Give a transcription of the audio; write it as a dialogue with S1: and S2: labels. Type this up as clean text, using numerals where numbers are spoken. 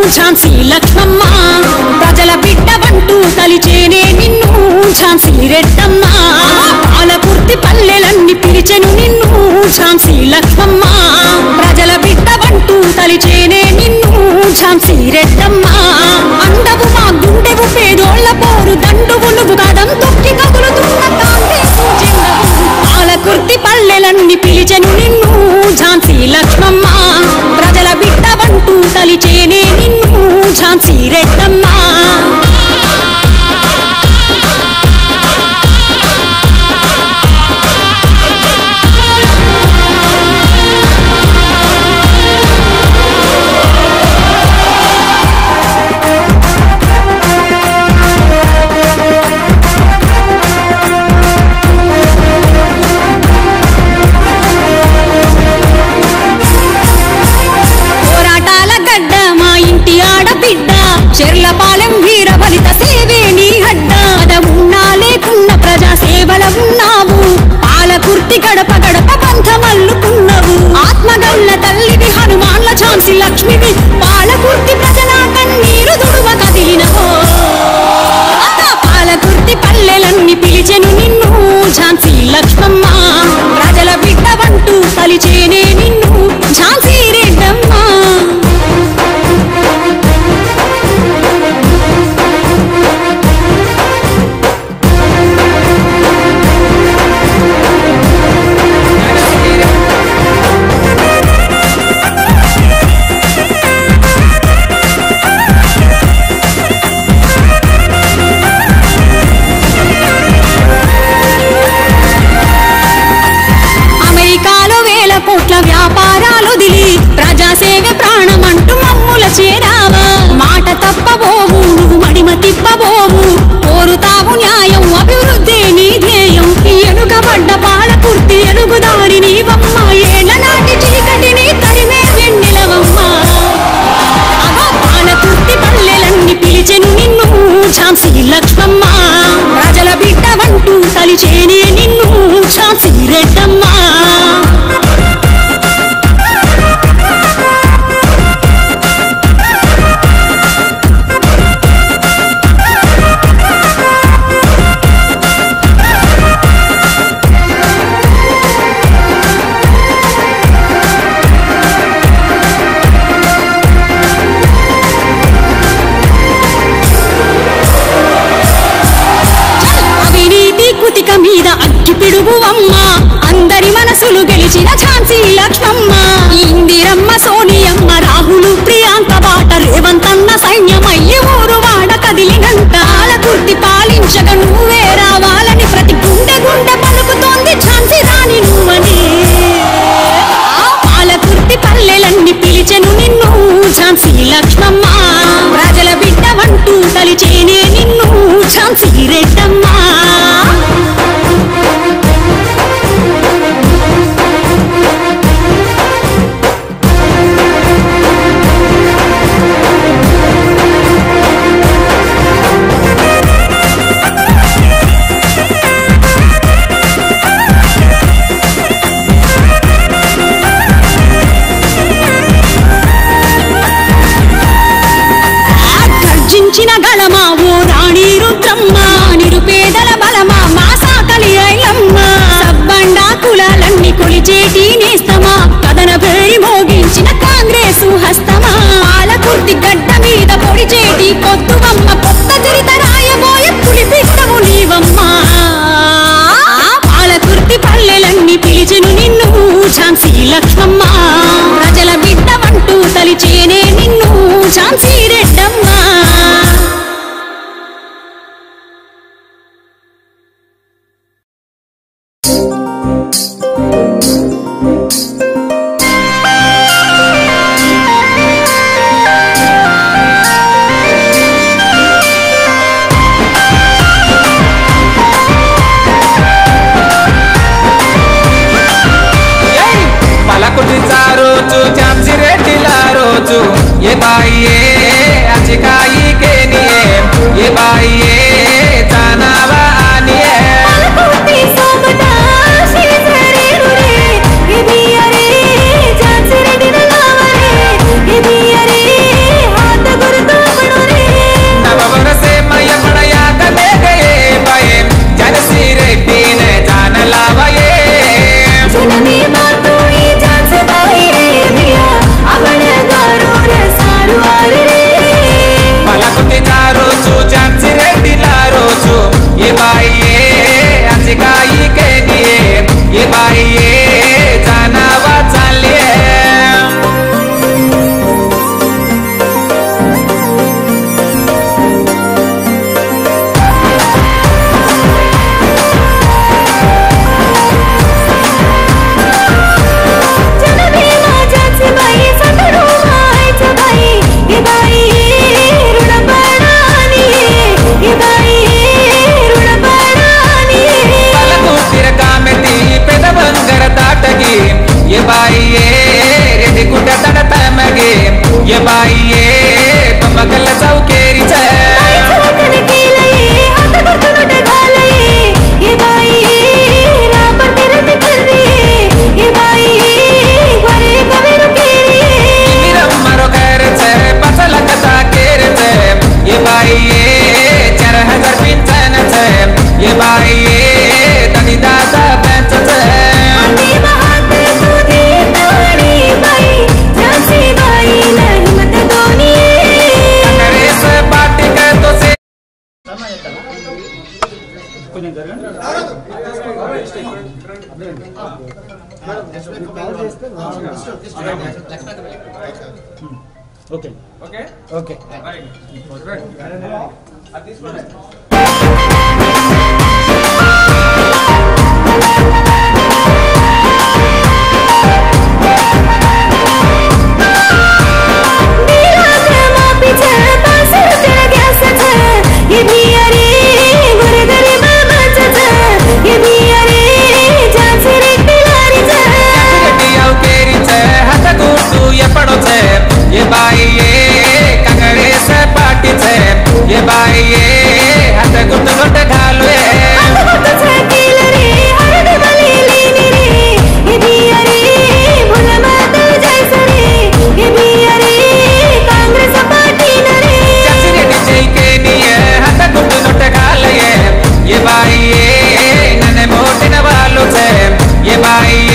S1: ఝాన్సీ లక్ష్మమ్మ ప్రజల బిడ్డవంటూ తలిచేనే నిన్ను ఝాన్సీ రెడ్డమ్మ పాలకుర్తి పల్లెలన్నీ పిలిచెను నిన్ను ఝాన్సీ లక్ష్మమ్మ ప్రజల బిడ్డవంటూ తలిచేనే నిన్ను ఝాన్సీ రెడ్డమ్మ అండవు మా గుండెవు పేదోళ్ల పోరు దండువు నువ్వు కదం తొక్కి కదులుతున్న కాంగ్రెస్ జెండవు పాలకుర్తి పల్లెలన్నీ పిలిచెను నిన్ను ఝాన్సీ లక్ష్మమ్మ ప్రజల బిడ్డవంటూ తలిచేనే నిన్ను ఝాన్సీ రెడ్డమ్మ చెర్లపాలెం వీరబలిత సేవే నీ హడ్డ పదవున్నా లేకున్న ప్రజా సేవల ఉన్నావు పాలకుర్తి గడప గడప బంధమల్లుకున్నావు ఆత్మగల్ల తల్లివి హనుమాన్ల ఝాన్సీ లక్ష్మివి పాలకుర్తి ప్రజల కన్నీరు దుడువ కదిలినవో పాలకుర్తి పల్లెలన్నీ పిలిచెను నిన్ను ఝాన్సీ లక్ష్మమ్మ ప్రజల బిడ్డవంటూ తలిచేనే నిన్ను ఝాన్సీ రెడ్డమ్మ వ్యాపారాలొదిలి ప్రజాసేవే ప్రాణమంటూ మమ్ముల చేరావా మాట తప్పబోవు నువ్వు మడిమ తిప్పబోవు కోరుతావు న్యాయం అభివృద్ధి నీ ధ్యేయం ఎనుకబడ్డ పాలకుర్తి ఎలుగుదారి నీవమ్మ ఏళ్ల నాటి చీకటిని తరిమే వెన్నెలవమ్మ పాలకుర్తి పల్లెలన్నీ పిలిచెను నిన్ను ఝాన్సీ లక్ష్మమ్మ ప్రజల బిడ్డవంటూ తలిచేనే నిన్ను ఝాన్సీ రెడ్డమ్మ మీద అగ్గి పిడుగువమ్మ అందరి మనసులు గెలిచిన ఝాన్సీ లక్ష్మమ్మ ఇందిరమ్మ సోనియమ్మ రాహులు ప్రియాంక బాట రేవంతన్న సైన్యమయ్యి ఊరు వాడ కదిలినంత పాలకుర్తి పాలించక నువ్వే రావాలని ప్రతి గుండె గుండె పలుకుతోంది ఝాన్సీ రాణి నువ్వని పాలకుర్తి పల్లెలన్నీ పిలిచెను నిన్ను ఝాన్సీ లక్ష్మమ్మ ప్రజల బిడ్డవంటూ తలిచేనే నిన్ను ఝాన్సీ రెడ్డమ్మ చిన గళమా ఓ రాణి రుద్రమ్మ నిరుపేదల బలమా మా సాకలి ఐలమ్మ సబ్బండా కులాలన్నీ కొలిచేటి నేస్తమా కథన పేరి మోగించిన కాంగ్రెసు హస్తమా పాలకుర్తి గడ్డ మీద పొడిచేటి కొత్తువమ్మ కొత్త చరిత రాయబోయే పులి బిడ్డవు నీవమ్మ పాలకుర్తి పల్లెలన్నీ పిలిచెను నిన్ను ఝాన్సీ లక్ష్మమ్మ ప్రజల బిడ్డవంటూ తలిచేనే నిన్ను Jhansi Reddamma
S2: Palakurthi okay okay okay
S3: ये बाई ये कंगड़े से पाटी छे ये बाई ये हाथ गुट गुट ढालो
S1: हाथ गुट छे किलरी हरद बली लीनी रे ये बिया रे भोला माता जैसा रे ये बिया रे कांग्रेस पार्टी न रे
S3: चचरे डीजे के निये हाथ गुट गुट ढालो ये बाई ये नने मोटे न वालो छे ये बाई